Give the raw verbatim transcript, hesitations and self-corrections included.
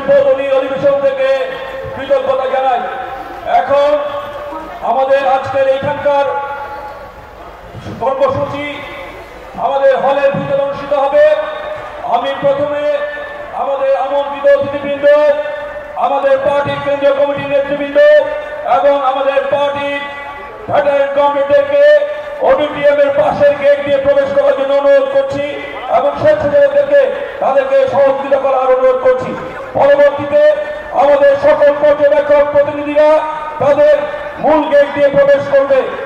উদ্বোধনী অধিবেশন থেকে কৃতজ্ঞতা জানাই। এখন আমাদের আজকের এখানকার কর্মসূচি আমাদের হলের ভিতরে অনুষ্ঠিত হবে। আমি প্রথমে আমাদের আমন্ত্রিত অতিথিবৃন্দ, আমাদের পার্টির কেন্দ্রীয় কমিটির নেতৃবৃন্দ এবং আমাদের পার্টির ভেটারেন কমরেডদেরকে অডিটোরিয়ামের পাশের গেট দিয়ে প্রবেশ করার জন্য অনুরোধ করছি এবং স্বেচ্ছাসেবকদেরকে তাদেরকে সহযোগিতা করার অনুরোধ করছি। পরবর্তীতে আমাদের সকল পর্যবেক্ষক প্রতিনিধিরা তাদের মূল গেট দিয়ে প্রবেশ করবে।